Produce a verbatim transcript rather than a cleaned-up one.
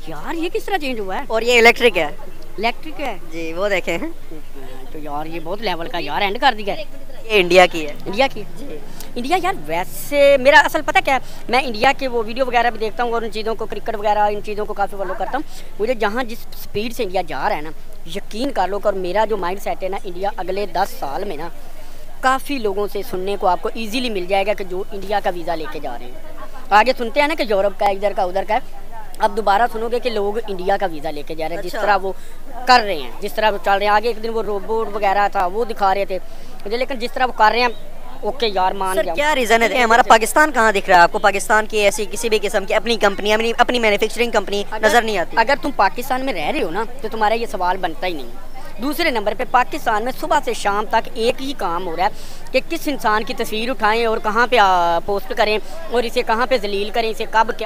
यार ये किस तरह चेंज हुआ है? और ये इलेक्ट्रिक है इलेक्ट्रिक है जी, वो देखें। तो यार ये बहुत लेवल का यार एंड कर दिया है। ये इंडिया की है। इंडिया की इंडिया यार वैसे मेरा असल पता क्या है, मैं इंडिया के वो वीडियो वगैरह भी देखता हूँ और उन चीज़ों को क्रिकेट वगैरह इन चीज़ों को काफ़ी फॉलो करता हूँ। मुझे जहाँ जिस स्पीड से इंडिया जा रहा है ना, यकीन कर लो। और मेरा जो माइंड सेट है ना, इंडिया अगले दस साल में ना काफ़ी लोगों से सुनने को आपको ईजिली मिल जाएगा कि जो इंडिया का वीज़ा लेके जा रहे हैं। आगे सुनते हैं ना कि यूरोप का इधर का उधर का है, अब दोबारा सुनोगे कि लोग इंडिया का वीज़ा लेके जा रहे हैं। अच्छा। जिस तरह वो कर रहे हैं, जिस तरह वो चल रहे हैं। आगे एक दिन वो रोबोट वगैरह था वो दिखा रहे थे मुझे, लेकिन जिस तरह वो कर रहे हैं ओके यार मान सर गया। क्या रीज़न है हमारा पाकिस्तान कहाँ दिख रहा है आपको? पाकिस्तान की ऐसी किसी भी किस्म की अपनी कंपनी, अपनी अपनी मैन्युफैक्चरिंग कंपनी नज़र नहीं आती। अगर तुम पाकिस्तान में रह रहे हो ना तो तुम्हारा ये सवाल बनता ही नहीं। दूसरे नंबर पे पाकिस्तान में सुबह से शाम तक एक ही काम हो रहा है कि किस इंसान की तस्वीर उठाएं और कहाँ पे आ, पोस्ट करें और इसे कहाँ पे जलील करें, इसे कब क्या